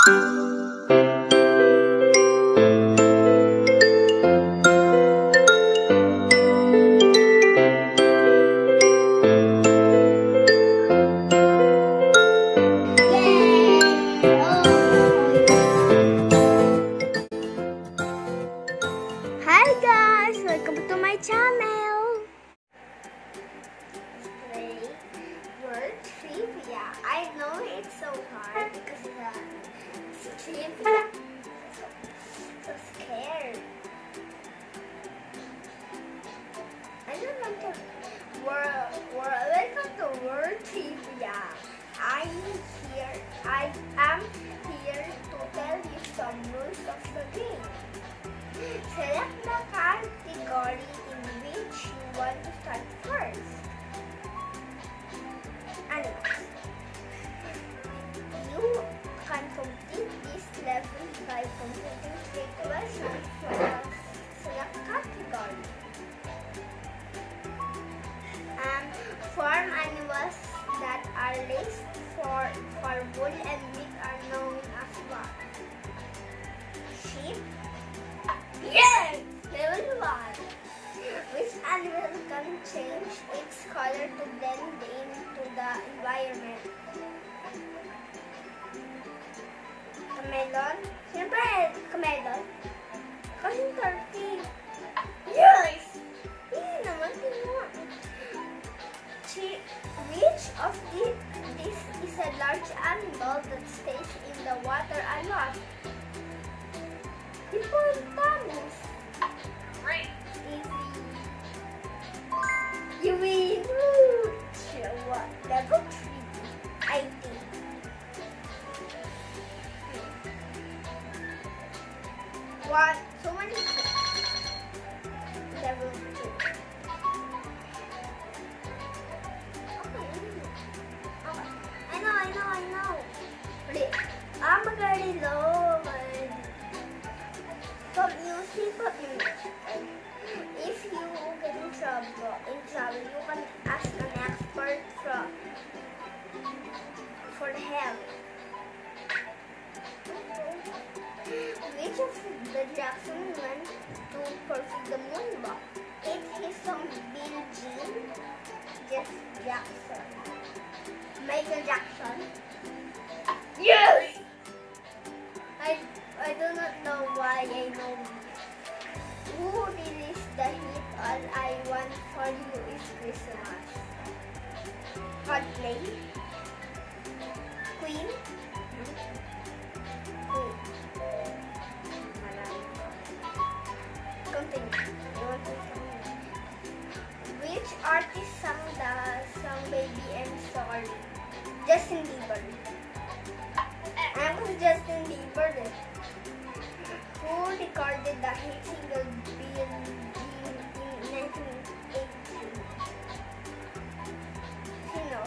Hi guys, welcome to my channel. Play word trivia. I know it's so hard because it's trivia. So scared. I don't want to. Welcome to word trivia. I am here to tell you some rules of the game. Select the category in which you want to start first. Animals. You can complete this level by completing 3 questions for a select category. Farm animals that are raised for wool and meat are known as what? Sheep? Yes! Level 1. Which animal can change its color to blend into the environment? Chameleon? Siyempre, chameleon. Kasi turkey. Yes! Hindi naman, tingnan. Which of this is a large animal that stays in the water a lot? Hippopotamus. Right. Easy. You win. What? Level 3, I think. What? So many. Level 2. I know. Wait. Magaling low. Pop music. If you get in trouble, you can ask an expert for help. Which of the Jackson went to perfect the moonwalk? It's his song Bill Jean, Jeff Jackson, Michael Jackson. Yes! I do not know why I know. Who released the hit All I Want For You Is Christmas? Coldplay? Queen? Continue. Which artist sang the song Baby I'm Sorry? Justin Bieber. I was Justin Bieber. Who recorded the hit single Bill Jean in 1983? Sino?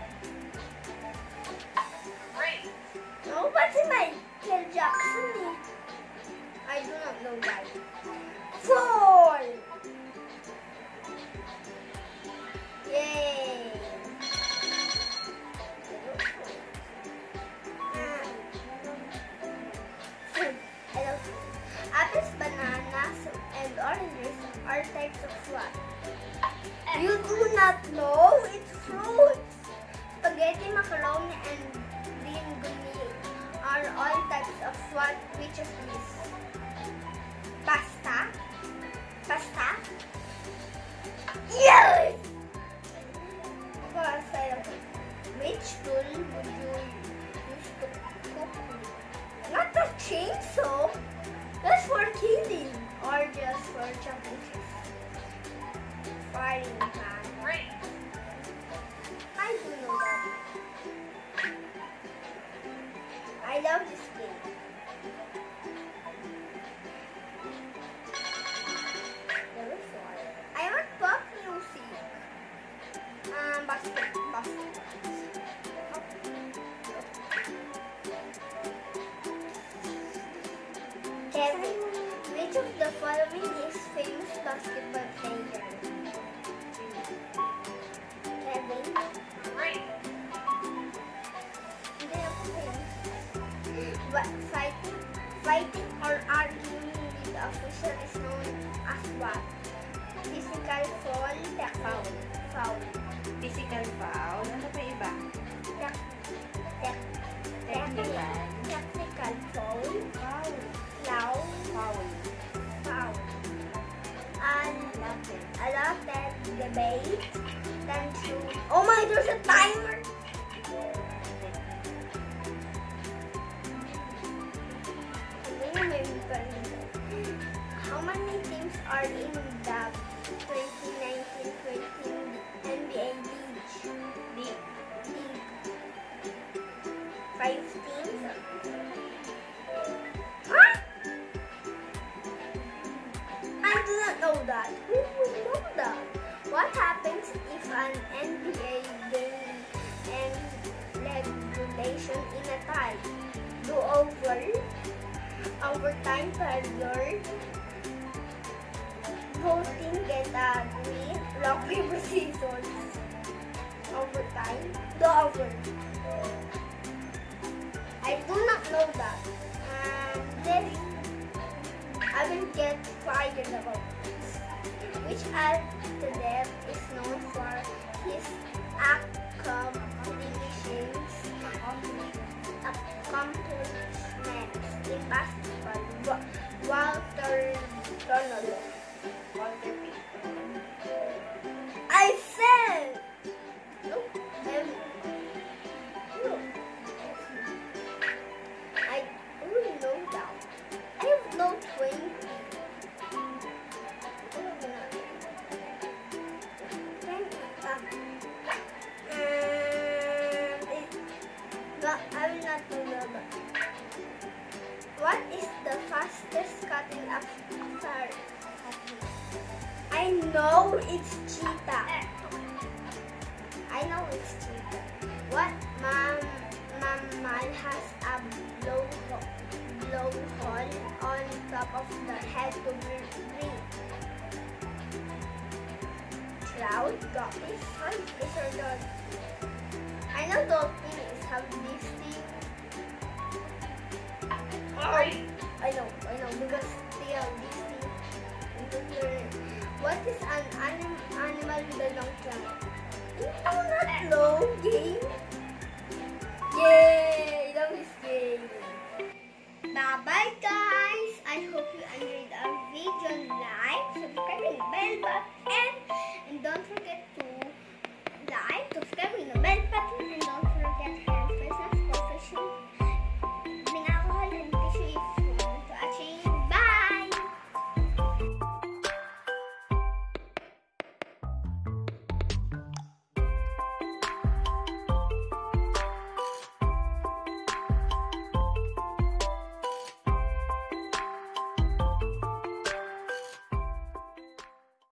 Right. No, but Michael Jackson. I do not know why. 4! Yay! Apples, bananas, and oranges are types of what? You do not know? It's fruits. Spaghetti, macaroni, and linguine are all types of what? Which of these? Pasta? Yes! Which tool would you use to cook with? Not a chainsaw. That's for killing or just for chopping fish. Frying pan. I do know that. I love this game. Level 4. I want pop music. Basket. Kevin, which of the following is famous basketball player? Kevin. Hindi ako famous. Fighting or arguing with the official is known as what? Physical foul, foul. Physical foul. Ano pa iba? Technical. Technical foul. Foul. Foul. Foul. Allotted debate. Then through. Oh my, there's a timer. How many teams are in the 2019-20 NBA League? 5 teams? Huh? I do not know that. Who would know that? What happens if an NBA game ends regulation in a tie? Do overtime period? Voting get a green, rock, paper, scissors. Overtime? The I do not know that. This, I will get fired about this. Which athlete is known for his accomplishments in basketball? Walter Donald. Walter Payton. I said! Look, look. I don't know that. I have no 20. I will not remember. What is the fastest cutting after? I know it's cheetah. I know it's cheetah. What mammal has a blowhole on top of the head to breathe? Trout, guppies, fish or dog? I know dolphins have these teeth.